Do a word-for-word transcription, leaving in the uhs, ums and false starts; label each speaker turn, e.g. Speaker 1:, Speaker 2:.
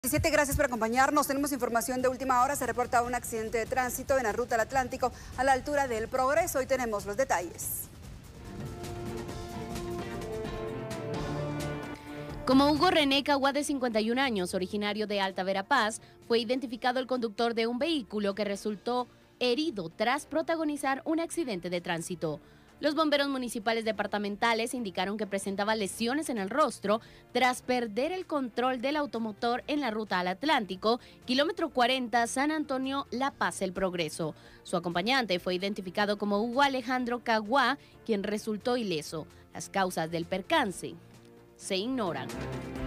Speaker 1: diecisiete, gracias por acompañarnos. Tenemos información de última hora. Se reporta un accidente de tránsito en la ruta al Atlántico a la altura del Progreso. Hoy tenemos los detalles.
Speaker 2: Como Hugo René Cagua, de cincuenta y un años, originario de Alta Verapaz, fue identificado el conductor de un vehículo que resultó herido tras protagonizar un accidente de tránsito. Los bomberos municipales departamentales indicaron que presentaba lesiones en el rostro tras perder el control del automotor en la ruta al Atlántico, kilómetro cuarenta, San Antonio, La Paz, El Progreso. Su acompañante fue identificado como Hugo Alejandro Cagua, quien resultó ileso. Las causas del percance se ignoran.